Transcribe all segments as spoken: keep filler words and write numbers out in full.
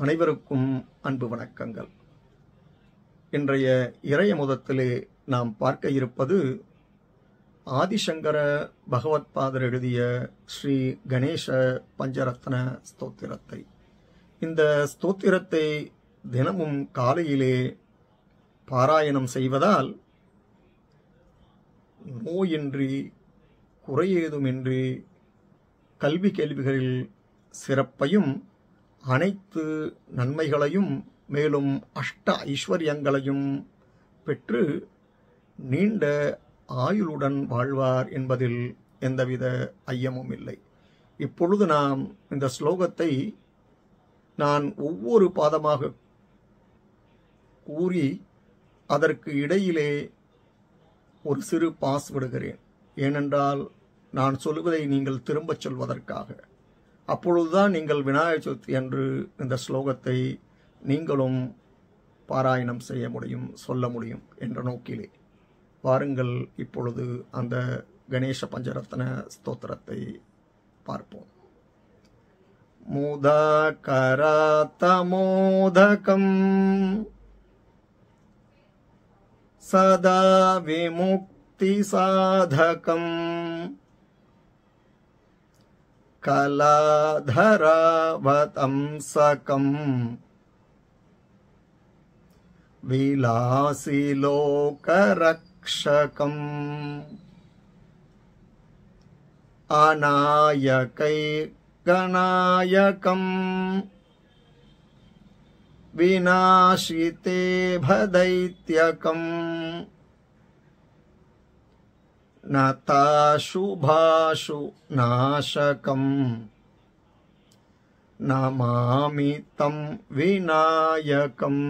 அனைவருக்கும் அன்பு வணக்கங்கள். இன்றைய இறையமுதத்திலே நாம் பார்க்க இருப்பது ஆதிசங்கர பகவத்பாதர் எழுதிய ஸ்ரீ கணேச பஞ்சரத்ன ஸ்தோத்திரத்தை. இந்த ஸ்தோத்திரத்தை தினமும் காலையிலே பாராயணம் செய்வதால் நோயின்றி குறையேதுமின்றி கல்வி கேள்விகளில் சிறப்பையும் அனைத்து நன்மைகளையும் மேலும் அஷ்ட ஐஸ்வர்யங்களையும் பெற்று நீண்ட ஆயுளுடன் வாழ்வார் என்பதில் எந்தவித ஐயமும் இல்லை. இப்பொழுது நாம் இந்த ஸ்லோகத்தை நான் ஒவ்வொரு பாதமாக கூறி அதற்கு இடையிலே ஒரு சிறு பாஸ் விடுகிறேன். ஏனென்றால் நான் சொல்வதை நீங்கள் திரும்பச் சொல்வதற்காக. அப்பொழுதுதான் நீங்கள் விநாயகர் சதுர்த்தி அன்று இந்த ஸ்லோகத்தை நீங்களும் பாராயணம் செய்ய முடியும், சொல்ல முடியும் என்ற நோக்கிலே. வாருங்கள், இப்பொழுது அந்த கணேச பஞ்சரத்ன ஸ்தோத்திரத்தை பார்ப்போம். மூதாகராத்தமோதகம் சதா விமுக்தி சாதகம் கலாதராவதம்சகம் விலாசிலோகரக்ஷகம் அநாயகை கணாயகம் விநாசிதே பதைத்யகம் நதாசுபாசு நாசகம் நமாமி தம் விநாயகம்.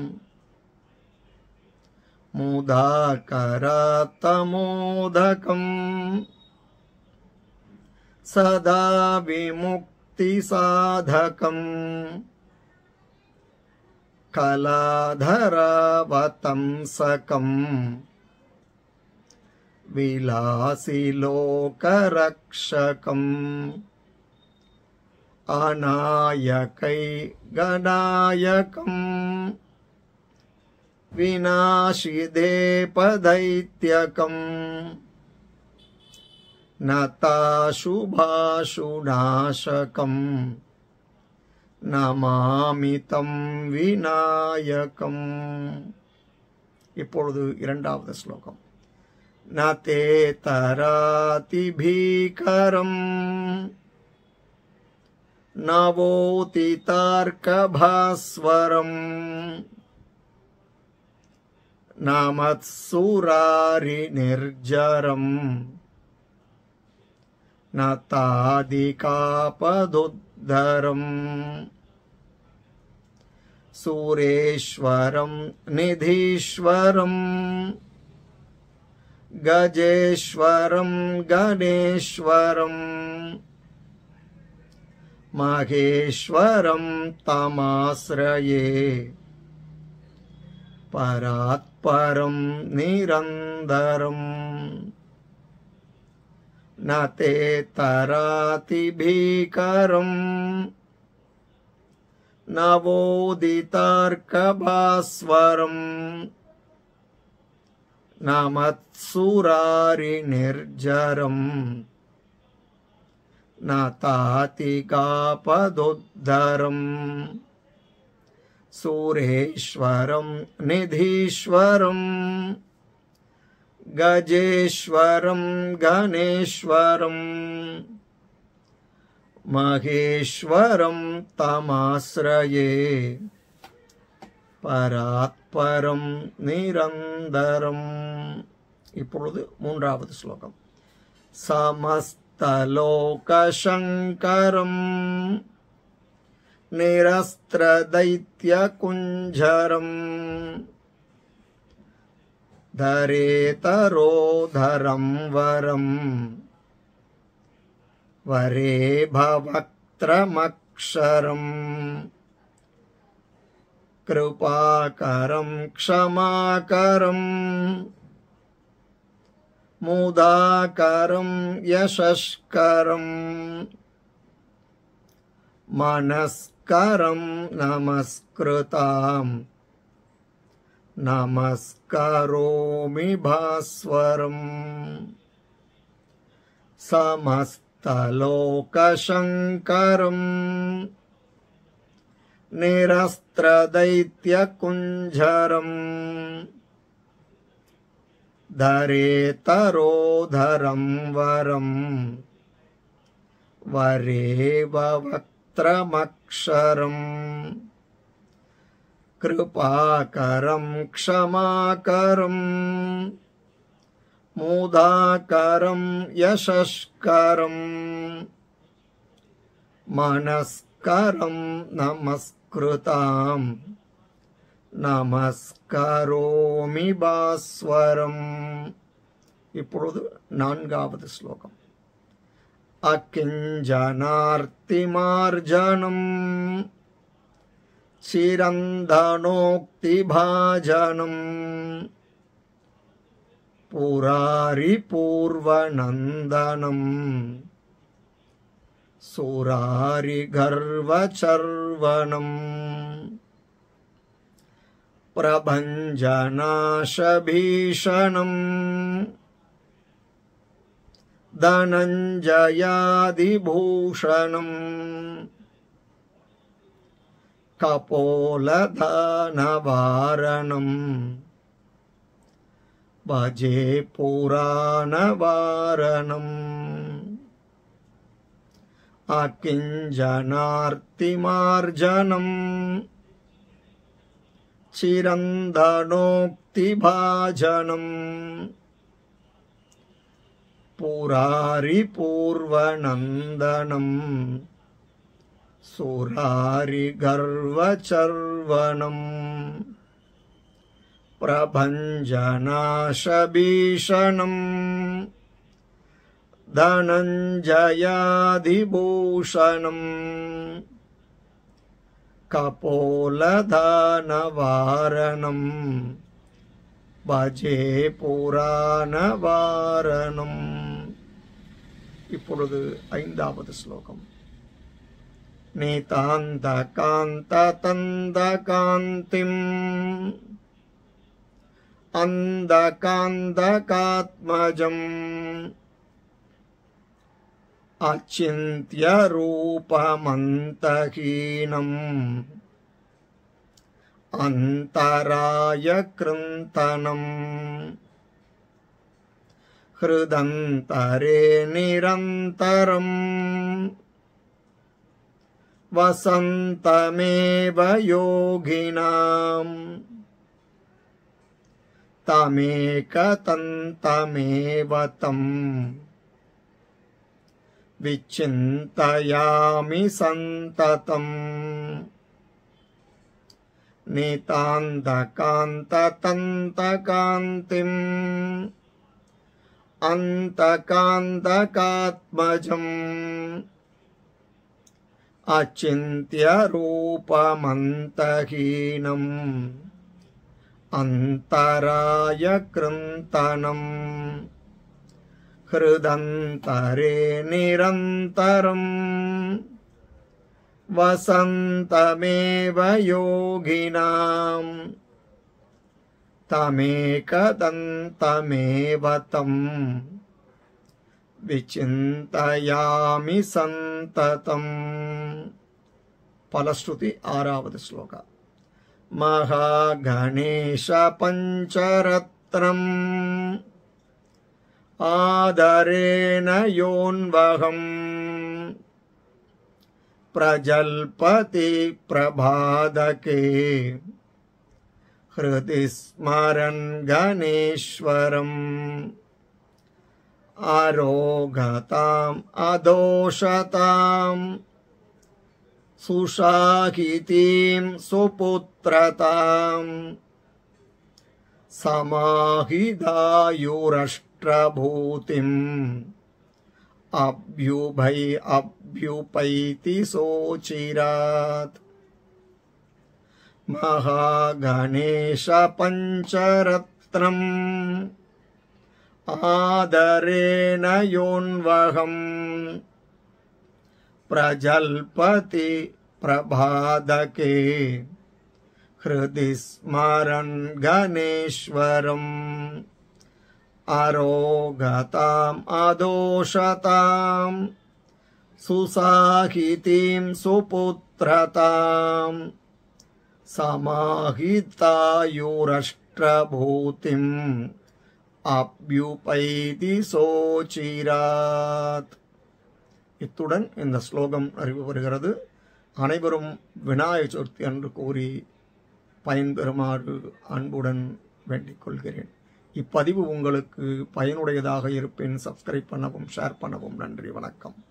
மூதாகராத்தமோதகம் சதா விமுக்தி சாதகம் கலாதராவதம்சகம் விலாசிலோகரக்ஷகம் அநாயகை கணாயகம் விநாசிதே பதைத்யகம் நதாசுபாசு நாசகம் நமாமி தம் விநாயகம். இப்பொழுது இரண்டாவது ஸ்லோகம். நதே தராதி பீகரம் நவோதி தார்க்கபாஸ்வரம் நமத்சுராரி நிர்ஜரம் நதாதிகாபதுத்தரம் சூரேஸ்வரம் நிதீஸ்வரம் கஜேஸ்வரம் கணேஸ்வரம் மகேஸ்வரம் தமாஸ்ரயே பராத்பரம் நிரந்தரம். நதே தராதி பீகரம் நவோதி தார்க்கபாஸ்வரம் நமத்சுராரி நிர்ஜரம் நதாதிகாபதுத்தரம் சூரேஸ்வரம் நிதீஸ்வரம் கஜேஸ்வரம் கணேஸ்வரம் மகேஸ்வரம் தமாஸ்ரயே பராத்பரம் நிரந்தரம். இப்பொழுது மூன்றாவது ஸ்லோகம். சமஸ்தலோகசங்கரம் நிரஸ்திரதைத்யகுஞ்சரம் தரேதரோதரம் வரம் வரே பவக்த்ரமக்ஷரம் கிருபாகரம் க்ஷமாகரம் முதாகரம் யசஸ்கரம் मनस्करं नमस्कृतां नमस्करोमि भास्वरम् समस्तलोकशङ्करम् निरस्त्रदैत्यकुञ्जरम् धरेतरोधरं वरम् वरेव वक्त्रमक्षरम् कृपाकरं क्षमाकरम् मुदाकरं यशस्करम् मनस्करं नमस्कृतां நமஸ்கரோமி பாஸ்வரம். இப்பொழுது நான்காவது ஸ்லோகம். அகிஞ்சனார்த்திமார்ஜனம் சிரந்தனோக்திபாஜனம் புராரி பூர்வநந்தனம் சுராரி கர்வச்சர்வனம் பிரபஞ்சநாசபீஷணம் தனஞ்சயாதிபூஷணம் கபோலதானவாரணம் பஜே புராணவாரணம். அகிஞ்சனார்த்திமார்ஜனம் சிரந்தனோக்திபாஜனம் புராரி பூர்வநந்தனம் சுராரி கர்வச்சர்வனம் பிரபஞ்சநாசபீஷணம் தனஞ்சயாதிபூஷணம் கபோலதானவாரணம் பஜே புராணவாரணம். இப்பொழுது ஐந்தாவது ஸ்லோகம். நீதாந்த காந்த தந்த காந்திம் அந்த காந்தகாத்மஜம் அச்சிந்த்ய ரூபமந்தஹீனம் அந்தராய கிருந்தனம் ஹிருதந்தரே நிரந்தரம் வசந்தமேவ யோகினாம் தமேகதந்தமேவ தம் விச்சிந்தயாமி சந்ததம். நீதாந்தகாந்ததந்தகாந்திம் அந்தகாந்தகாத்மஜம் அச்சிந்த்ய ரூபமந்தஹீனம் அந்தராய கிருந்தனம் ஹிருதந்தரே நிரந்தரம் வசந்தமேவ யோகினாம் தமேகதந்தமேவ தம் விசிந்தயாமி சந்ததம். பலஸ்ருதி ஆறாவது ஸ்லோகா. மகாகணேஷ பஞ்சரத்னம் ஆதரேன யோன்வகம் பிரஜல்பதி பிரபாதகே ஹிருதி ஸ்மரன் கணேஸ்வரம் ஆரோகதாம் அதோஷதாம் சுஷாகிதீம் சுபுத்ரதாம் சமாஹிதாயுரஷ்ட்ரபூதிம் அப்யுபை அப்யுபைதி சோச்சிராத். மகாகணேஷ பஞ்சரத்னம் ஆதரேன யோன்வகம் प्रजल्पति प्रभादके हृदि स्मरन् गणेश्वरम् अरोगताम् अदोषताम् सुसाहितीं सुपुत्रताम् समाहितायुरष्ट्रभूतिम् अभ्युपैति सोचिरात्. இத்துடன் இந்த ஸ்லோகம் அறிவு வருகிறது. அனைவரும் விநாயகர் சதுர்த்தி என்று கூறி பயன்பெறுமாறு அன்புடன் வேண்டிக் கொள்கிறேன். இப்பதிவு உங்களுக்கு பயனுடையதாக இருப்பின் சப்ஸ்கிரைப் பண்ணவும் ஷேர் பண்ணவும். நன்றி, வணக்கம்.